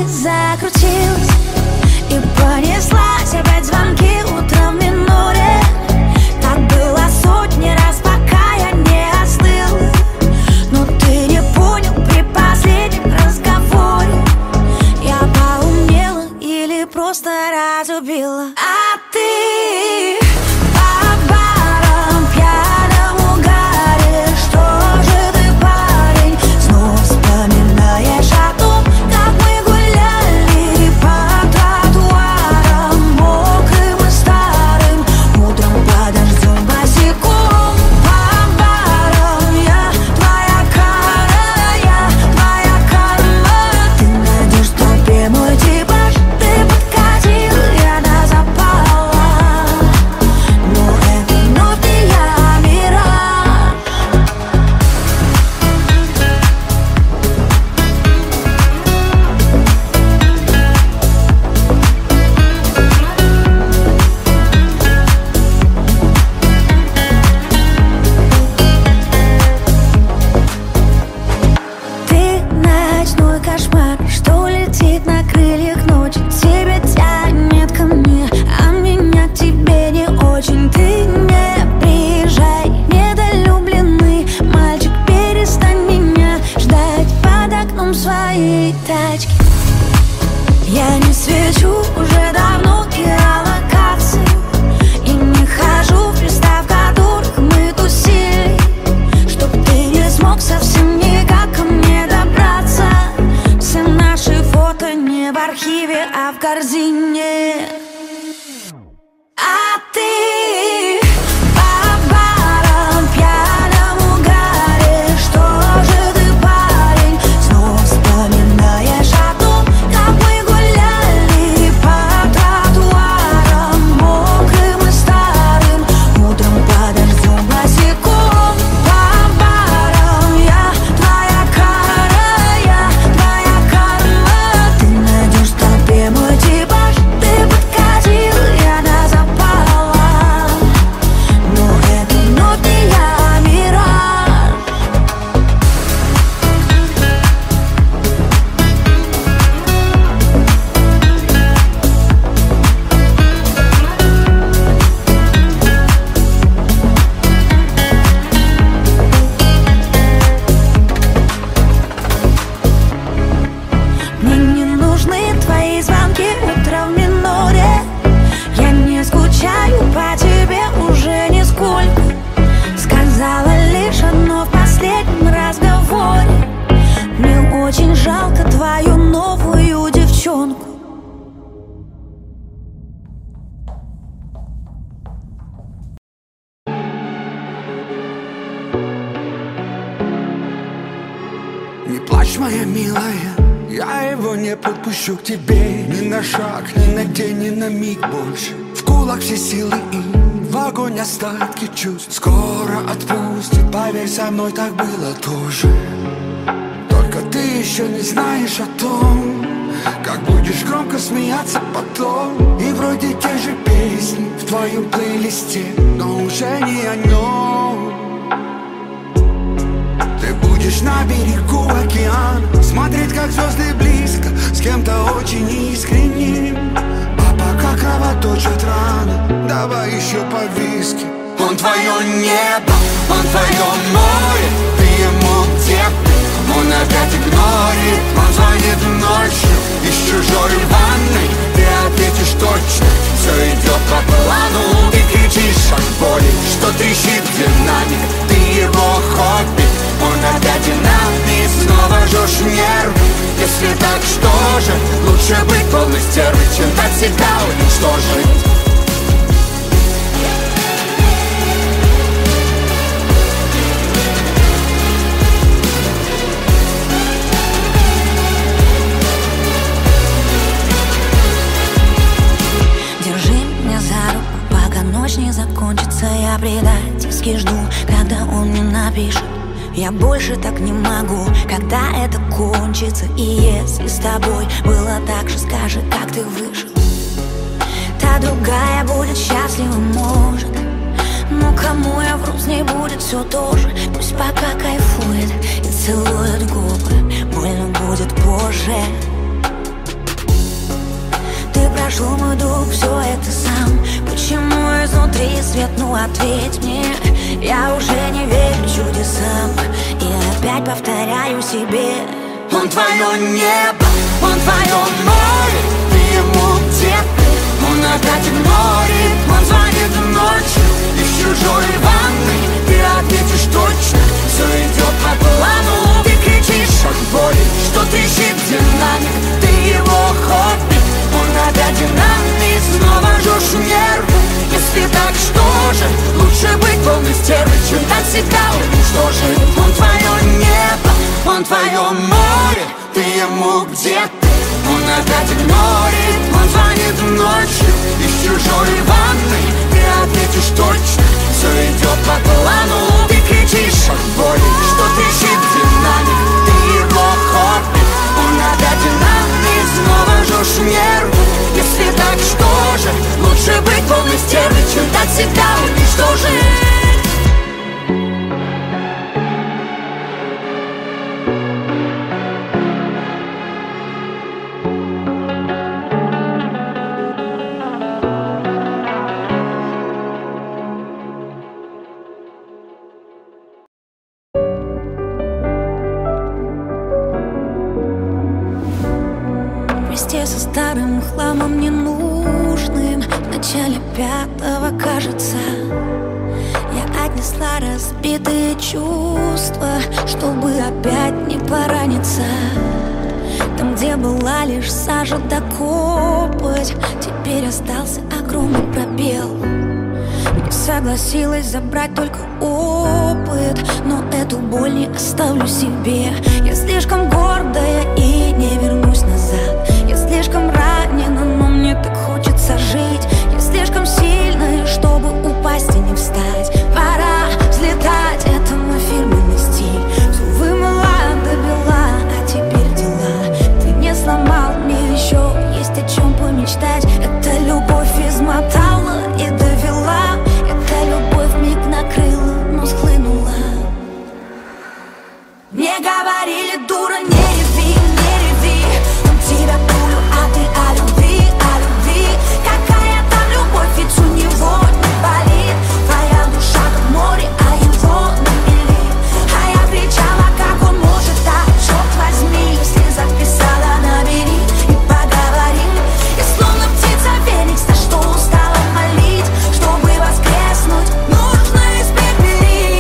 закрутилась и понеслась опять звонки утром в миноре. Так было сотни раз, пока я не остыла. Но ты не понял при последнем разговоре. Я поумнела или просто разубила. А ты по барам пьяном угаре. Что же ты, парень, снова вспоминаешь о том, как мы гуляли по тротуарам мокрым и старым, утром под дождем босиком. По барам я твоя кара, я твоя карма. Ты найдешь в толпе мой типаж. Ты подкатил, я на запала. Но это вновь не я, мираж. Ты ночной кошмар, что летит на крыльях ночи. Тебя тянет ко мне, а меня к тебе не очень. Ты не приезжай, недолюбленный мальчик, перестань меня ждать под окном своей тачки. Я не свечу уже давно геолокации и не хожу в места, в которых мы тусили, чтоб ты не смог совсем никак ко мне добраться. Все наши фото не в архиве, а в корзине. А ты по барам пьяном угаре. Что же ты, парень, снова вспоминаешь о том, как мы гуляли по тротуарам мокрым и старым, утром под дождем босиком. По барам я твоя кара, я твоя карма. Ты найдешь в толпе мой типаж. Ты подкатил, я на запала. Но это вновь не я, мираж. Мне не нужны твои звонки утром в миноре. Я не скучаю по тебе уже нисколько. Сказала лишь одно в последнем разговоре: мне очень жалко твою новую девчонку. Не плачь, моя милая, я его не подпущу к тебе ни на шаг, ни на день, ни на миг больше. В кулак все силы и в огонь остатки чувств. Скоро отпустит, поверь, со мной так было тоже. Только ты еще не знаешь о том, как будешь громко смеяться потом. И вроде те же песни в твоем плейлисте, но уже не о нем. Ты будешь на берегу океана, смотреть, как звезды близко, с кем-то очень искренним. А пока кровоточат раны, давай еще по виски. Он твое небо, он твое море, ты ему где ты? Он опять игнорит, он звонит ночью из чужой ванной. Ты ответишь точно, все идет по плану. Ты кричишь от боли, что трещит динамик. Ты его хобби, он опять динамит. Снова жжешь нервы, если так, что же? Лучше быть полной стервой, чем так себя уничтожить. Ночь не закончится, я предательски жду, когда он мне напишет: я больше так не могу, когда это кончится. И если с тобой было так же, скажи, как ты выжил. Та другая будет счастлива, может, но кому я вру, с ней будет все то же. Пусть пока кайфует и целует губы, больно будет позже. мог все это сам? Почему изнутри свет, ну ответь мне. Я уже не верю чудесам и опять повторяю себе: он твое небо, он твое море, ты ему где ты? Он опять игнорит, он звонит ночью из чужой ванны. Ты ответишь точно, все идет по плану. Ты кричишь от боли, что трещит динамик. Ты его хобби, он опять динамик. Снова жжешь нервы, если так, что же? Лучше быть полной стервой, чем так себя уничтожить. Он твое небо, он твое море, ты ему где ты? Он опять игнорит, он звонит ночью из чужой ванны. Ты ответишь точно, все идет по плану. Ты кричишь от боли, что трещит динамик. Ты его хобби, он опять динамик. Снова жжешь нервы, если так, что же? Лучше быть полной стервой, чем так себя уничтожить. Со старым хламом ненужным в начале 5-го, кажется, я отнесла разбитые чувства, чтобы опять не пораниться. Там, где была лишь сажа да копоть, теперь остался огромный пробел. Не согласилась забрать только опыт, но эту боль не оставлю себе. Я слишком гордая и не вернусь назад. Я слишком ранена, но мне так хочется жить. Я слишком сильная, чтобы упасть и не встать. Пора взлетать, это мой фирменный стиль. Все вымыла до бела, а теперь дела. Ты не сломал, мне еще есть о чем помечтать. Это любовь измотала и довела. Это любовь миг накрыла, но схлынула. Мне говорили, дура, не реви, не реви. Он тебя пулю, а ты о любви, о любви. Какая там любовь, ведь у него не болит. Твоя душа как море, а его на мели. А я кричала, как он может так, черт возьми. Если записала, набери и поговорим. Я словно птица феникс, на что устала молить. Чтобы воскреснуть, нужно испепелить.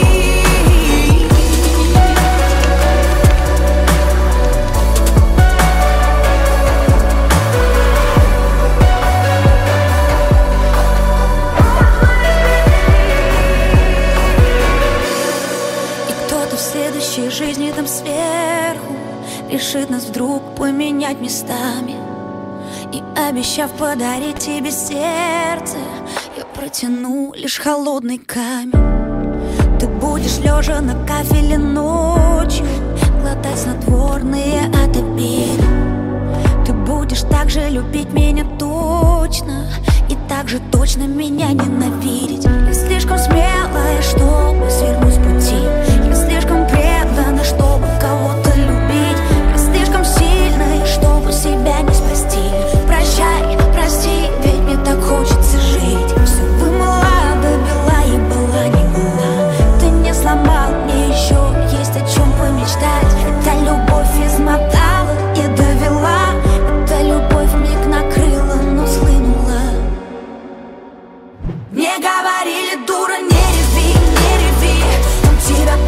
Жизни там сверху решит нас вдруг поменять местами. И обещав подарить тебе сердце, я протяну лишь холодный камень. Ты будешь лежа на кафеле ночью глотать снотворные от обиды. Ты будешь так же любить меня точно и так же точно меня ненавидеть. Я слишком смелая, чтобы свернуть с пути. Я слишком предана, чтобы кого-то любить. Я слишком сильная, чтобы себя не спасти. Прощай, прости, ведь мне так хочется жить. Все вымыла до бела и была не была. Ты не сломал, мне еще есть о чем помечтать. Эта любовь измотала и довела. Эта любовь миг накрыла, но схлынула. Мне говорили, дура, не реви, не реви. Он тебя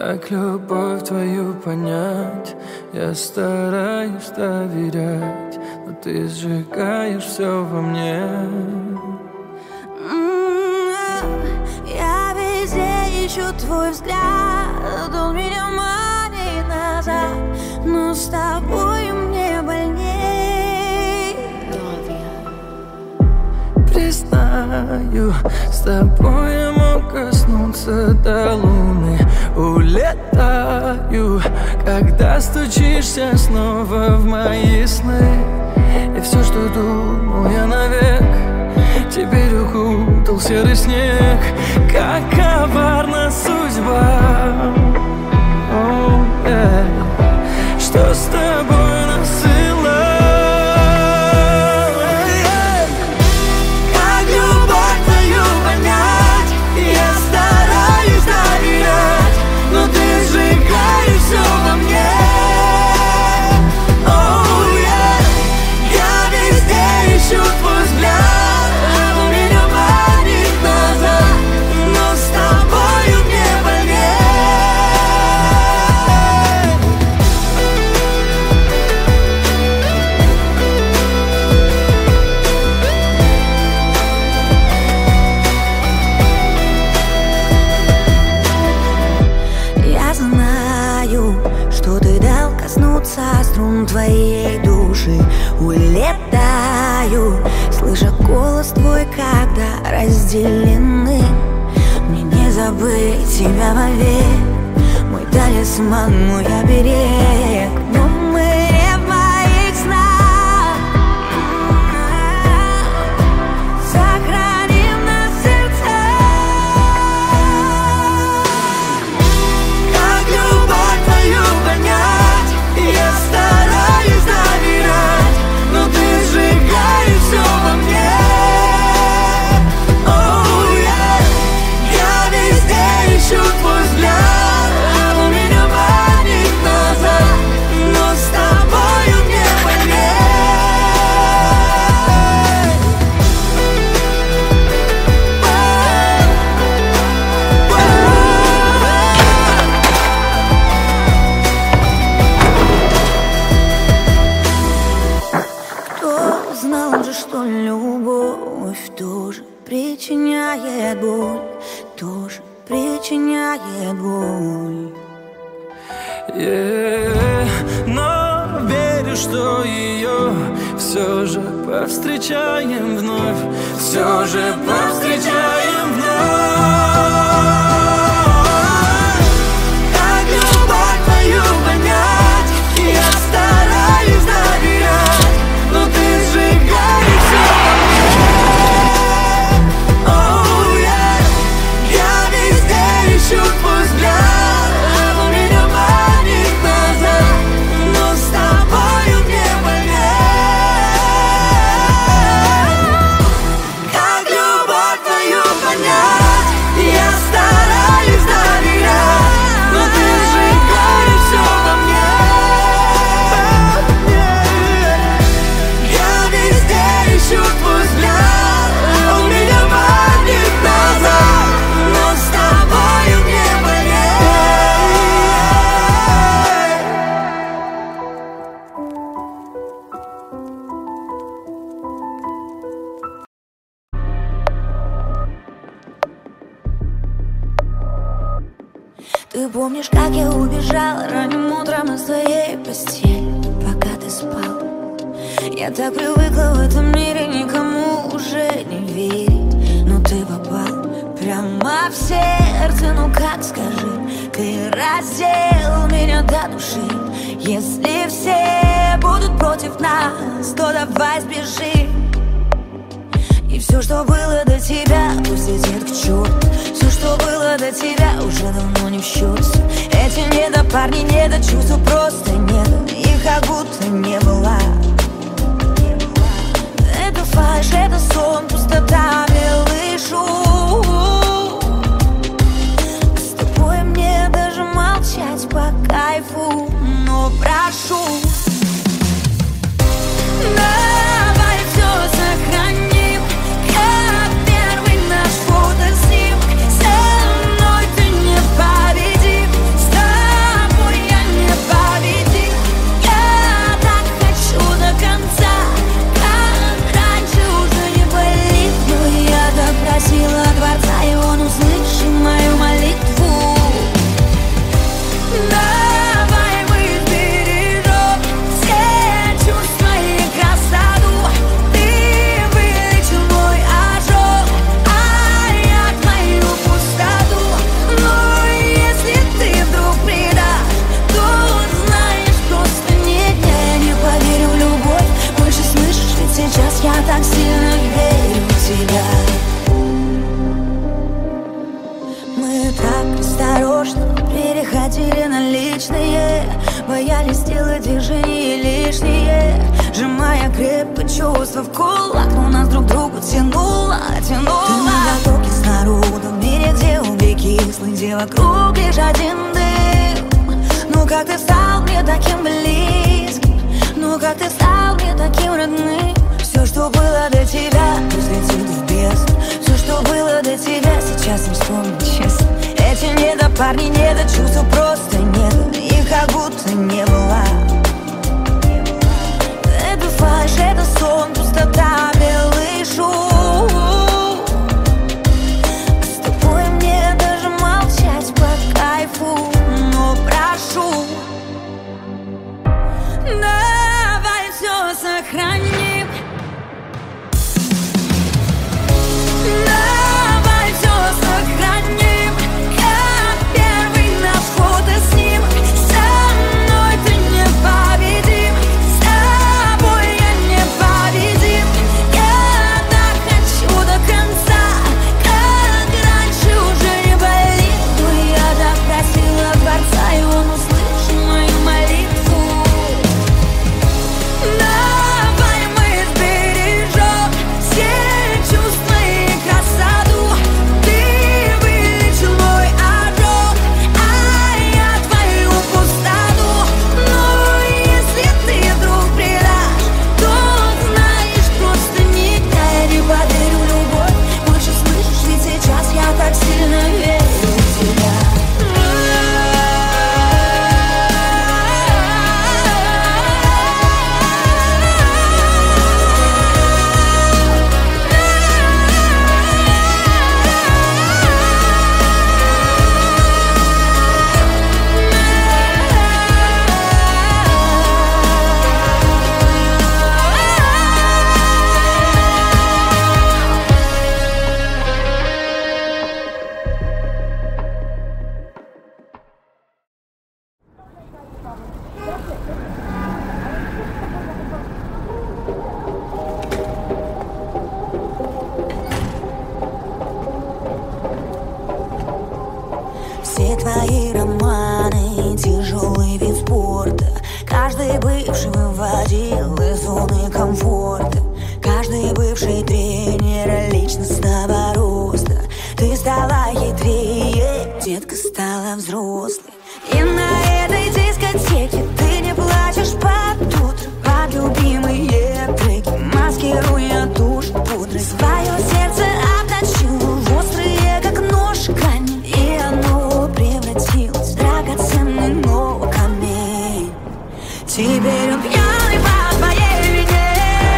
Как любовь твою понять? Я стараюсь доверять, но ты сжигаешь все во мне. Я везде ищу твой взгляд, он меня манит назад, но с тобой мне больней. Признаю, с тобой я мог коснуться до луны. Улетаю, когда стучишься снова в мои сны. И все, что думал я навек, теперь укутал серый снег. Как коварна судьба, oh, yeah. Что с тобой насылает? Как любовь твою понять? Я стараюсь доверять, но ты сжигаешь все во мне. Oh, yeah. Я везде ищу твой взгляд, он меня манит назад, но с тобою мне больней. Я знаю, что ты дал коснуться струн твоей души. Улетаю, слыша голос твой, когда разделены. Мне не забыть тебя вовек, мой талисман, мой оберег. Но мы не в моих снах, сохраним нас в сердцах. Как любовь твою понять? Я стараюсь доверять, но ты сжигаешь все во мне. Oh, yeah. Я везде ищу твой взгляд, он меня манит назад, но с тобою мне больней. Кто знал же, что любовь тоже причиняет боль, тоже причиняет боль. Но верю, что ее все же повстречаем вновь, все же повстречаем вновь. Как любовь твою понять? Я стараюсь доверять, но ты сжигаешь все во мне. Oh, yeah. Я везде ищу твой взгляд, он меня манит назад, но с тобою мне больней. Как любовь твою понять? Я стараюсь доверять, но ты сжигаешь все во мне. Я везде ищу твой взгляд, он меня манит назад, но с тобою мне больней. Ты помнишь, как я убежала ранним утром из твоей постели, пока ты спал? Я так привыкла в этом мире никому уже не верить, но ты попал прямо в сердце. Ну как, скажи, ты раздел меня до души. Если все будут против нас, то давай сбежим. И все, что было до тебя, пусть летит к черту. Все, что было до тебя, уже давно не в счет. Эти недопарни, недочувства просто нет, их как будто не было. Это фальшь, это сон, пустота, белый шум. А с тобой мне даже молчать по кайфу, но прошу, давай все сохраним, как первый наш фотоснимок. Со мной ты непобедим, с сделать движение лишнее, сжимая крепко чувства в кулак, но нас друг к другу тянуло. Ты на потоке с народом, в мире, где угли кислые, где вокруг лишь один дым. Ну как ты стал мне таким близким, ну как ты стал мне таким родным. Все, что было до тебя, пусть летит в бездну. Все, что было до тебя, сейчас не вспомнить честно. Эти недопарни, недочувства просто нет, их как будто не было. Это фальшь, это сон, пустота, белый шум. С тобой мне даже молчать по кайфу, но прошу, давай все сохраним. Давай все сохраним, как первый наш фото с ним. Со мной ты непобедим, с тобой я непобедим. Я так хочу до конца, как раньше уже не болит. Но я так просила Творца, и он услышал мою молитву. Давай мы сбережем все чувства и красоту. Ты вылечил мой ожог, а я твою пустоту. Но если ты вдруг предашь, то знаешь, просто никогда не подарю любовь. Больше слышишь, ведь сейчас я так сильно верю в тебя. Все твои романы, тяжелый вид спорта. Каждый бывший выводил из зоны комфорта. Каждый бывший тренер личностного роста. Ты стала хитрее, детка стала взрослой. И на этой дискотеке ты не плачешь под утро, под любимые треки, маскируя тушь пудрой. Свое сердце обточил в острые, как нож, камень, и оно превратилось в драгоценный, но камень. Теперь он пьяный по твоей вине.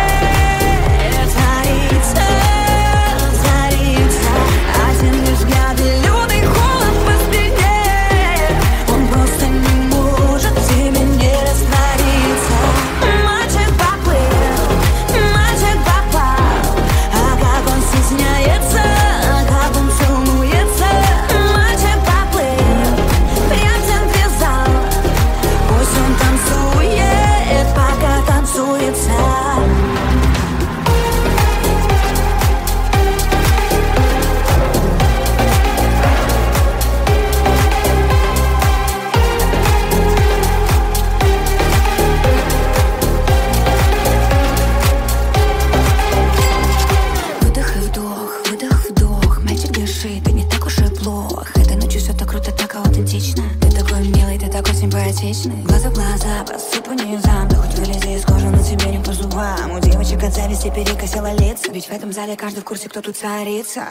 Царица, царица, один лишь взгляд и лютый холод по спине. Он просто не может в тебе не раствориться. Мальчик поплыл, мальчик попал, а как он стесняется, как он целуется. Мальчик поплыл, прям в центре зала. Пусть он танцует, пока танцуется. Выдох и вдох, выдох, вдох. Мальчик, дыши, ты не так уж и плох. Этой ночью все так круто, так аутентично. Ты такой милый, ты такой симпатичный. Глаза в глаза, посыпу низам. Ты хоть вылези из кожи, но тебе не по зубам. У девочек от зависти перекосило лица. Ведь в этом зале каждый в курсе, кто тут царица.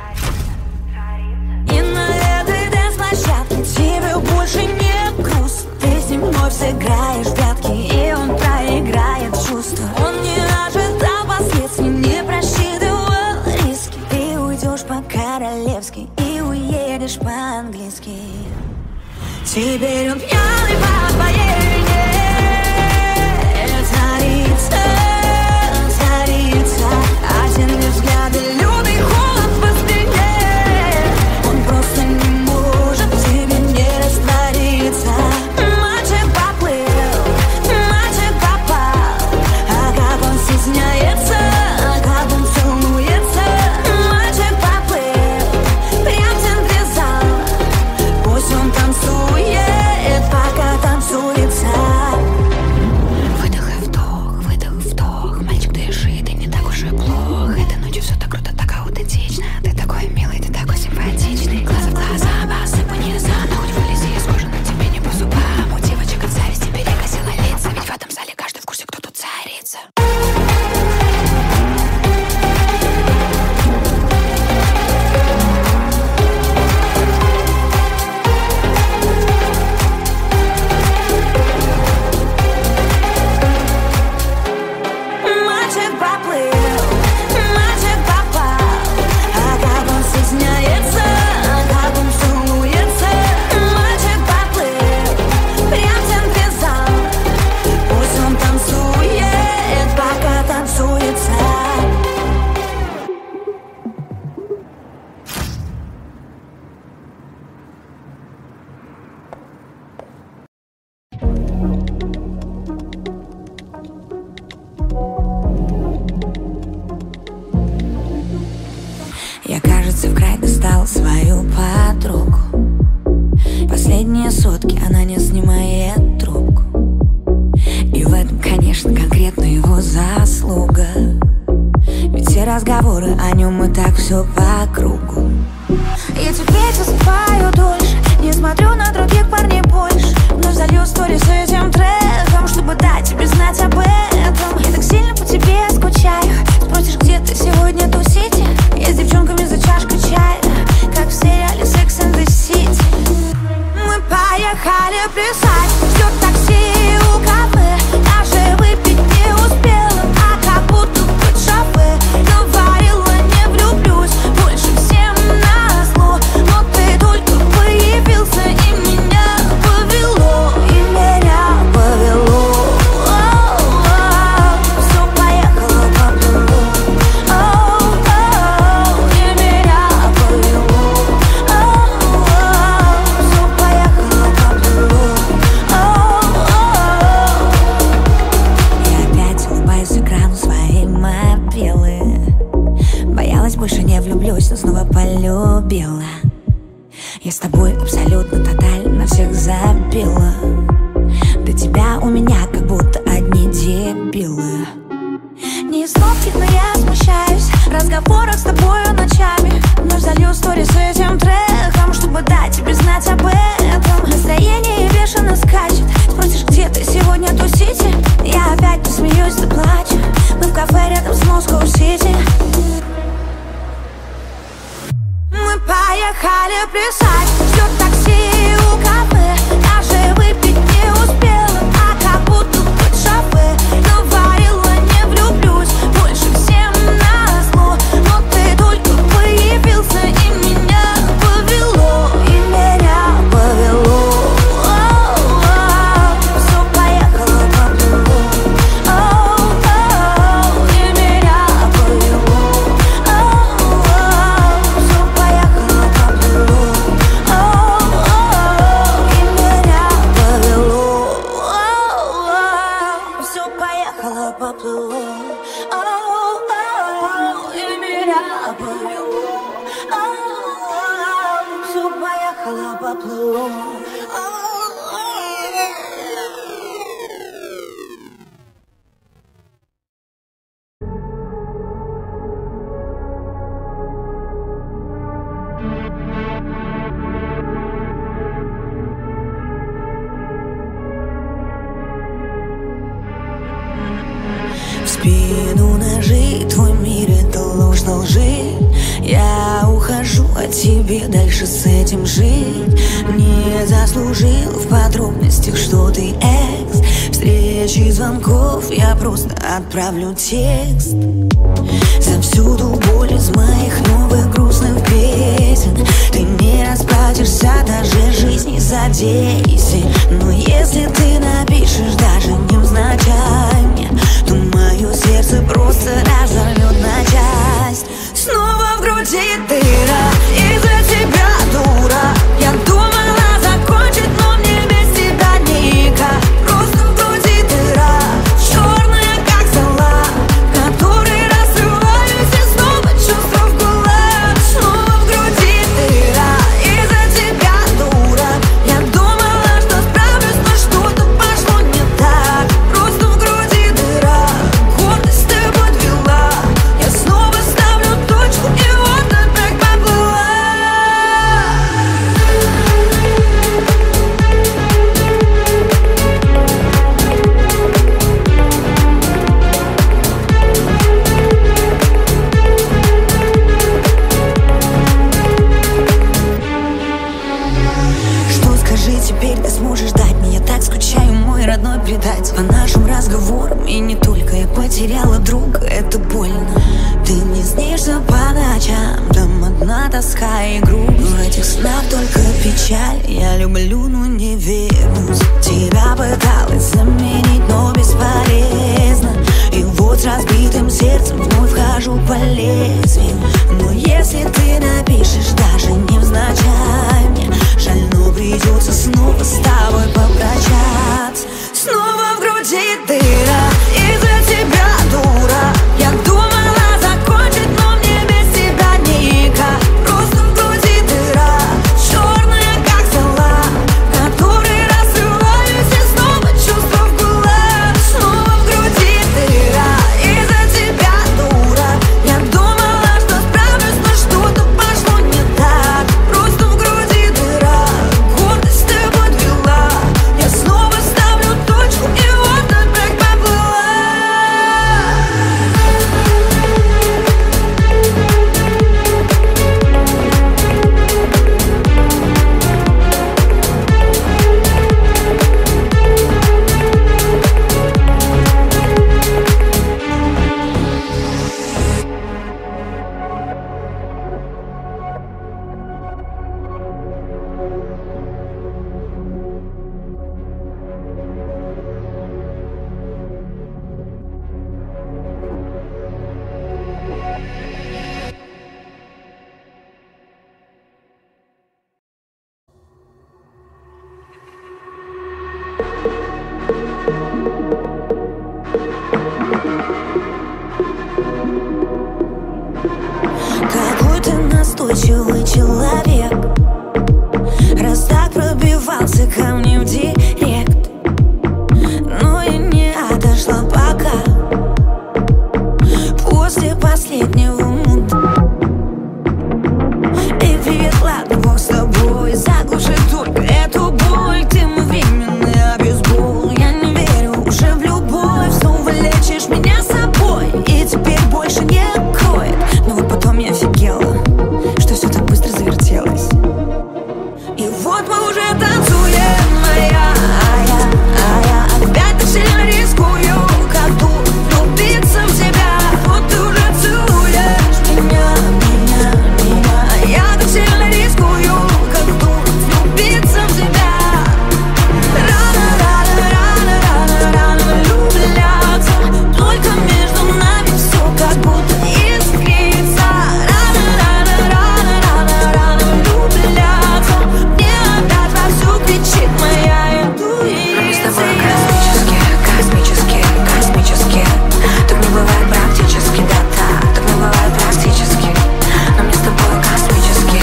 И на этой дэнс-площадке тебе больше не грустно. Ты с ним вновь сыграешь в прятки, и он проиграет чувства. Он не ожидал последствий, не просчитывал риски. Ты уйдешь по-королевски и уедешь по-английски. Теперь он пьяный по твоей вине. Царица, царица, один лишь взгляд и лютый холод по спине. Он просто не может в тебе не раствориться. Мальчик поплыл, мальчик попал, а как он стесняется, как он целуется. Мальчик поплыл, прям в центре зала. Пусть он танцует, этом, конечно, конкретно его заслуга. Ведь все разговоры о нем и так все по кругу. Я теперь засыпаю дольше, не смотрю на других парней больше, но залью стори с этим треком, чтобы дать тебе знать об этом. Я так сильно по тебе скучаю. Спросишь, где ты сегодня тусите? Я с девчонками за чашкой чая, как в сериале Sex and the City. Мы поехали плясать, ждет такси у кафе. Даже выпить не успела, а как будто под шофе. Говорила, не влюблюсь больше всем назло, но ты только появился и меня повело, и меня повело. Все поехало поплыло, и меня повело. Все поехало поплыло. Я опять улыбаюсь экрану своей мобилы. Боялась, больше не влюблюсь, но снова полюбила. Я с тобой абсолютно тотально на всех забила. До тебя у меня как будто одни дебилы. Не из нотки, но я смущаюсь в разговорах с тобою ночами. Вновь залью стори с этим треком, чтобы дать тебе знать об этом. Настроение бешено скачет. Спросишь, где ты сегодня тусите? Я опять посмеюсь, да плачу. Мы в кафе рядом с Москва-Сити. Мы поехали плясать, ждет такси у кафе. Даже выпить не успела, а как будто под шофе. Говорила, не влюблюсь больше всем назло, но ты только появился и меня повело, и меня повело. Все поехало поплыло, и меня повело. Все поехало поплыло, и меня повело. Все поехало поплыло, и меня повело. Все поехало поплыло. В спину ножи, твой мир это ложь на лжи. Я ухожу от тебя, дальше с этим жить. Не заслужил в подробностях, что ты экс. Встречи, звонков, я просто отправлю текст. Завсюду боль из моих новых грустных песен. Ты не расплатишься даже жизни за 10. Но если ты напишешь даже невзначай мне, то мое сердце просто разорвет на часть. Снова в груди дыра, из-за тебя, дура. Я думала закончить, но мне без тебя никак. Просто в груди дыра, черная как зола, в которой разрываюсь и снова чувства в кулак. Снова в груди дыра, из-за тебя, дура. Я думала, что справлюсь, но что-то пошло не так. Просто в груди дыра, гордость ты подвела. Я снова ставлю точку, и вот опять поплыла. Что скажи теперь, ты сможешь дать мне? Я так скучаю, мой родной предатель. По нашим разговорам и не только. Я потеряла друга, это больно. Ты не снишься по ночам, там одна тоска и грусть. В этих снах только печаль. Я люблю, но не вернусь. Тебя пыталась заменить, но бесполезно. И вот с разбитым сердцем вновь вхожу по лезвию. Но если ты напишешь даже невзначай мне, жаль, но придется снова с тобой попрощаться. Снова в груди дыра, из-за тебя, дура. Я думала закончить, но мне без тебя никак. Просто в груди дыра, черная как зола, в которой разрываюсь и снова чувства в кулак. Удачливый человек, раз так пробивался ко мне в директ. Но я не отошла пока, после последнего мунта. Эй, привет, ладно, бог с тобой, заглуши только эту боль. Ты мой временный обезбол. Я не верю уже в любовь, снова лечишь меня собой, и теперь больше не кроет. Но вот потом я офигела, что все так быстро завертелось. И вот мы уже танцуем, а я опять так сильно рискую, как тут влюбиться в тебя. Вот ты уже целуешь меня. Я так сильно рискую, как тут влюбиться в тебя. Рано влюбляться, только между нами все как будто искрится. Рано влюбляться, мне опять вовсю кричит моя интуиция. Мы с тобой космические. Так не бывает практически, да, так не бывает практически. Но мне с тобой космические.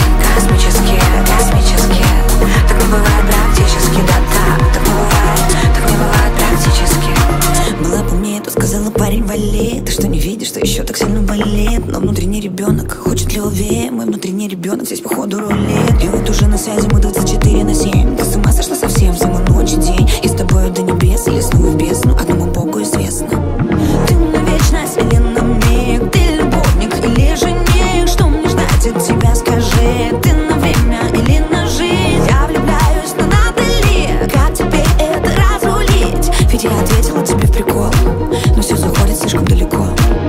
Так не бывает практически, да, так не бывает практически. Была бы мне, то сказала, парень, вали. Ты что, не видишь, что еще так сильно болит? Но внутренний ребенок хочет любви. Мой внутренний ребенок здесь походу рулит. И вот уже на связи мы 24/7. Ты с ума сошла совсем, зима, ночь и день. И с тобой до небес или снова в бездну, одному Богу известно. Ты на вечность или на миг? Ты любовник или жених? Что мне ждать от тебя, скажи? Ты на время или на жизнь? Я влюбляюсь, но надо ли? Как теперь это разрулить? Ведь я ответила тебе в прикол, но все заходит слишком далеко.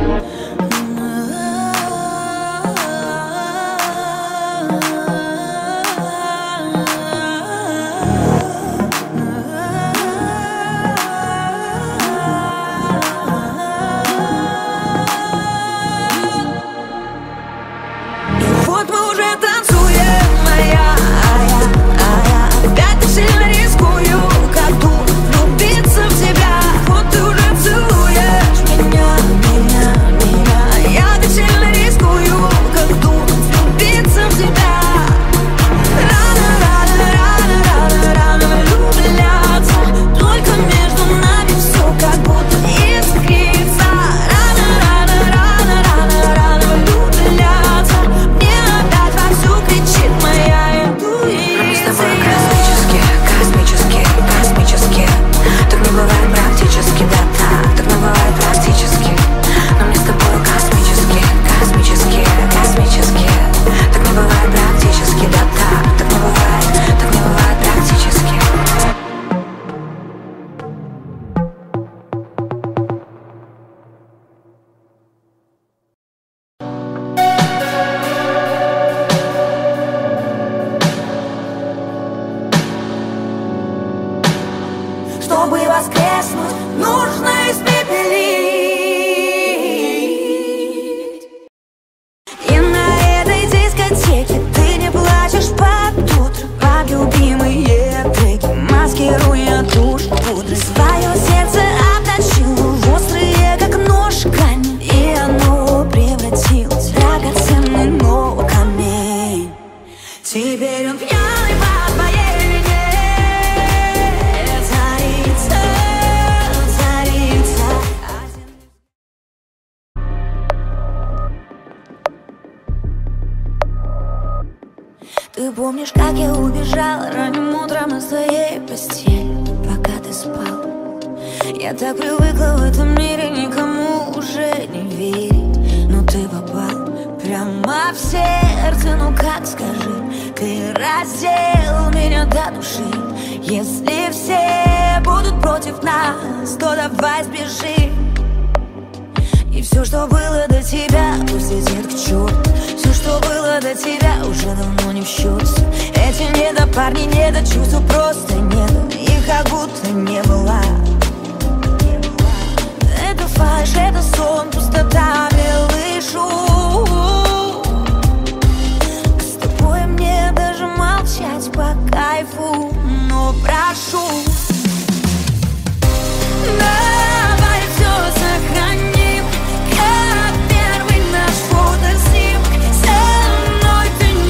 И вот мы уже танцуем, а я опять так сильно рискую, как тут влюбиться в тебя. Вот ты уже целуешь меня. Я так сильно рискую, как тут влюбиться в тебя. Рано влюбляться, только между нами все как будто искрится. Рано влюбляться, мне опять вовсю кричит моя интуиция. Мы с тобой космические. Так не бывает практически, да, так не бывает практически. Но мне с тобой космические. Так не бывает практически, да, так не бывает практически. Чтобы воскреснуть, нужно испепелить. И на этой дискотеке ты не плачешь под утро, под любимые треки, маскируя тушь пудры. Свое сердце обточило в острые, как нож, камень, и оно превратилось в драгоценный, но камень. Теперь он пьяный по твоей вине. Ты помнишь, как я убежала ранним утром из твоей постели, пока ты спал? Я так привыкла в этом мире никому уже не верить, но ты попал прямо в сердце. Ну как, скажи, ты раздел меня до души. Если все будут против нас, то давай сбежим. И все, что было до тебя, пусть летит к черту. Все, что было до тебя, уже давно не в счет. Эти недопарни, недочувства просто нет, их как будто не было. Это фальшь, это сон, пустота, белый шум. С тобой мне даже молчать по кайфу, но прошу, давай все сохраним, как первый наш фотоснимок. Со мной ты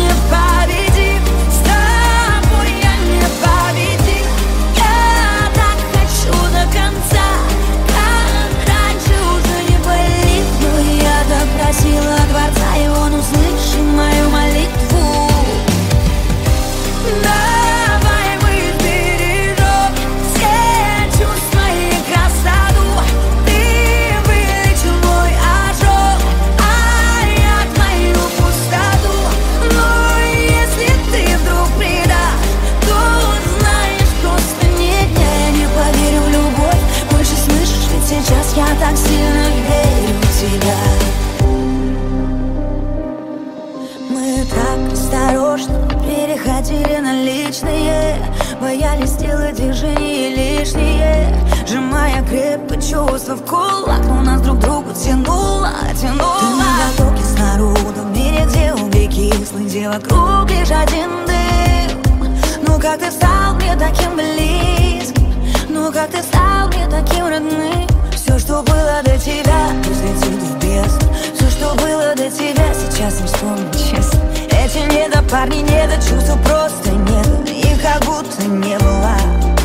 боялись сделать движение лишнее, сжимая крепко чувства в кулак, но нас друг другу тянуло. Ты на потоке с народом, в мире, где угли кислые, где вокруг лишь один дым. Ну как ты стал мне таким близким, ну как ты стал мне таким родным. Все, что было до тебя, пусть летит в бездну. Все, что было до тебя, сейчас не вспомнить честно. Эти недопарни, недочувства просто нет, их как будто не было.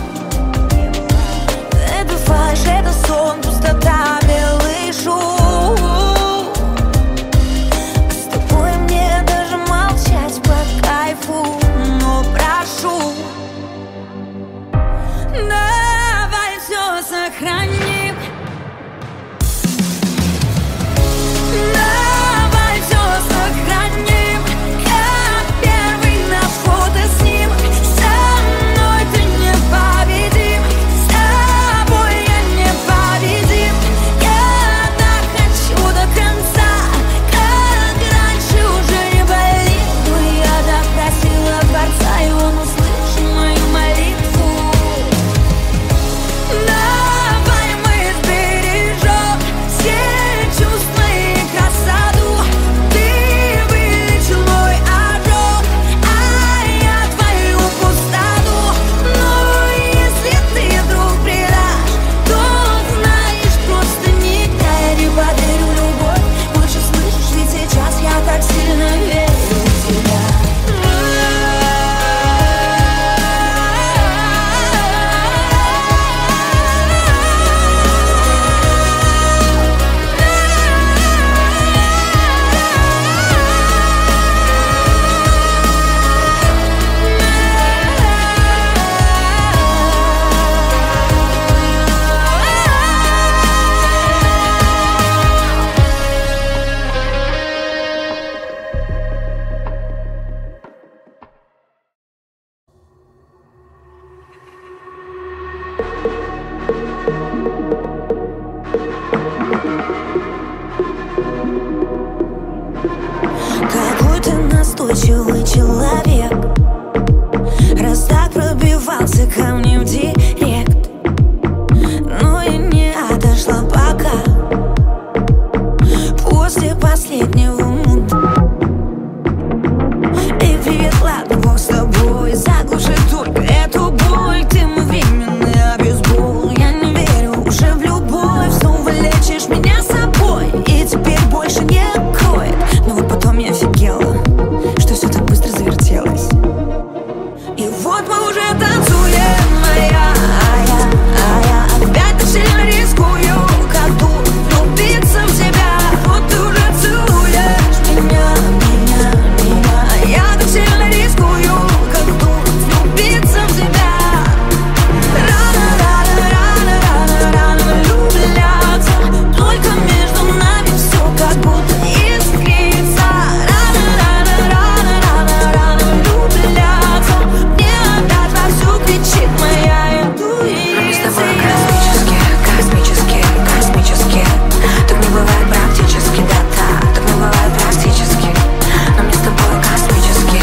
Это фальшь, это сон, пустота, белый шум. С тобой мне даже молчать по кайфу, но прошу, давай все сохраним. Давай все сохраним, как первый наш фотоснимок. Со мной ты непобедим, с тобой я непобедим. Я так хочу до конца, как раньше уже не болит. Но я так просила Творца, и он услышал мою молитву. Давай мы сбережем все чувства и красоту. Ты вылечил мой ожог, а я твою пустоту. Но если ты вдруг предашь, то знаешь, просто никогда я не подарю любовь. Больше слышишь, ведь сейчас я так сильно верю в тебя. Какой ты настойчивый человек, раз так пробивался ко мне в директ. Но я не отошла пока, после последнего муда. И привет, ладно, бог с тобой, заглуши только эту боль. Ты мой временный обезбол, я не верю уже в любовь. Снова лечишь меня собой, и теперь больше не кроет. Но вот потом я офигела, что все так быстро завертелось. И вот мы уже танцуем, а я опять так сильно рискую, как тут влюбиться в тебя. Вот ты уже целуешь меня, а я так сильно рискую, как тут влюбиться в тебя. Рано влюбляться, только между нами все как будто искрится. Рано влюбляться, мне опять вовсю кричит моя интуиция. Но мы с тобой космические. Так не бывает практически, да, так не бывает практически. Но мы с тобой космические.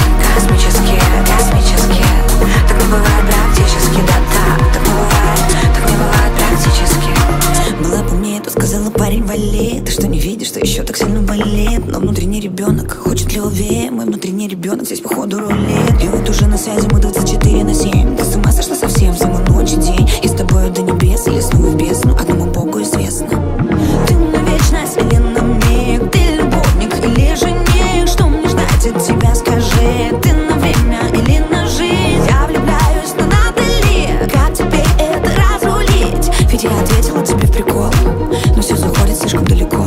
Так не бывает практически, да, так не бывает практически. Была бы мне, то сказала, парень, вали. Ты что, не видишь, что еще так сильно болит? Но внутренний ребенок хочет левее. Мой внутренний ребенок здесь походу рулит. И вот уже на связи мы 24/7. Ты с ума сошла совсем, зиму, ночь и день. И с тобой до небес или снова в бездну, одному Богу известно. Ты на вечность или на миг? Ты любовник или жених? Что мне ждать от тебя, скажи? Ты на время или на жизнь? Я влюбляюсь, но надо ли? Как теперь это разрулить? Ведь я ответила тебе в прикол, но все заходит слишком далеко.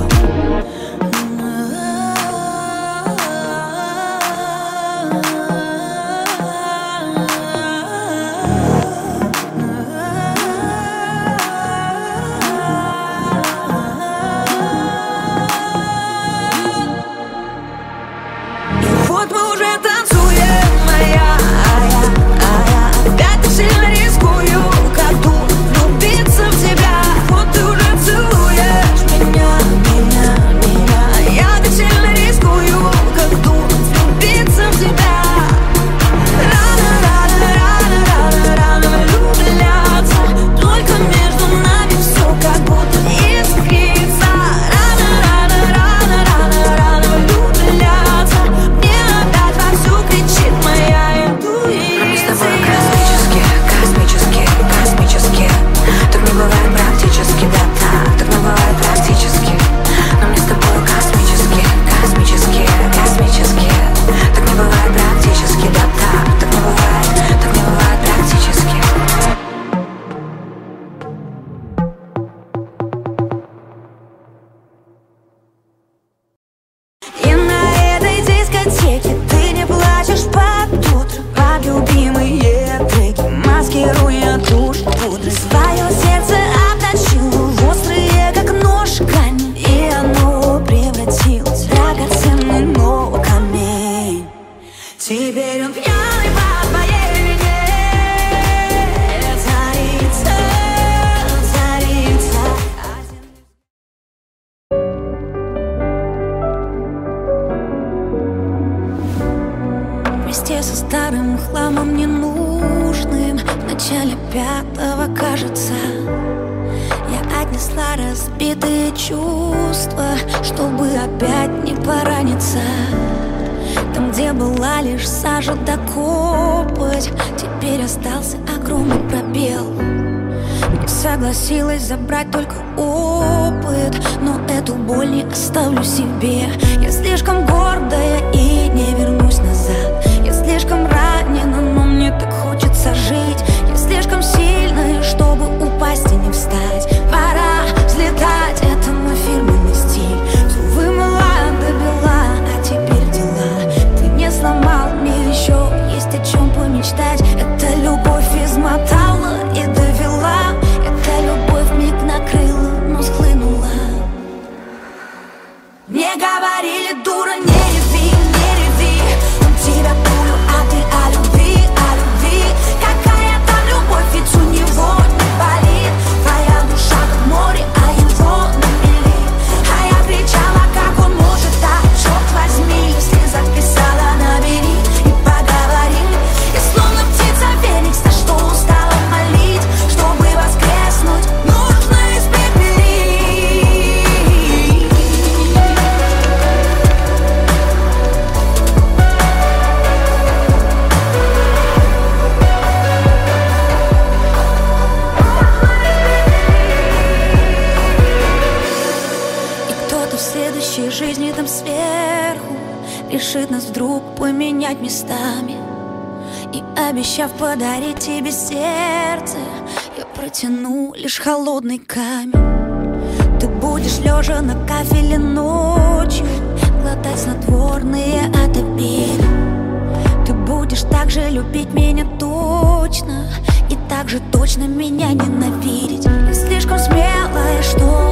со старым хламом ненужным. В начале 5-го, кажется, я отнесла разбитые чувства, чтобы опять не пораниться. Там, где была лишь сажа да копоть, теперь остался огромный пробел. Не согласилась забрать только опыт, но эту боль не оставлю себе. Я слишком гордая и не вернусь назад. Я слишком ранена, но мне так хочется жить. Я слишком сильная, чтобы упасть и не встать. Пора взлетать, это мой фирменный стиль. Все вымыла до бела, а теперь дела. Ты не сломал, мне еще есть о чем помечтать. Это любовь измотала и довела. Это любовь миг накрыла, но схлынула. Мне говорили, дура, не реви, не реви. У тебя пулю, а ты о любви, о любви. Какая там любовь, ведь у него не болит. Твоя душа как море, а его на мели. А я кричала, как он может так, черт возьми. Если записала, набери и поговорим. Я словно птица Феникс, на что устала молить. Чтобы воскреснуть, нужно испепелить. И кто-то в следующей жизни там сверху решит нас вдруг поменять местами. И обещав подарить тебе сердце, я протяну лишь холодный камень. Ты будешь лежа на кафеле ночью глотать снотворные от обиды. Ты будешь так же любить меня точно и так же точно меня ненавидеть. Я слишком смелая, что